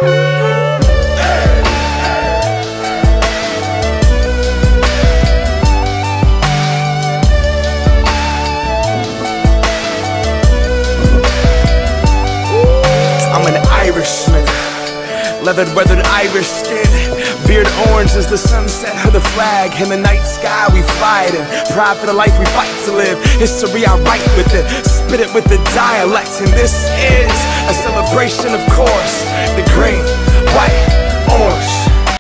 I'm an Irishman, leathered, weathered Irish skin. Beard orange as the sunset of the flag. In the night sky we fly it in. Pride for the life we fight to live. History I write with it, spit it with the dialect. And this is a celebration, of course. The green, white, orange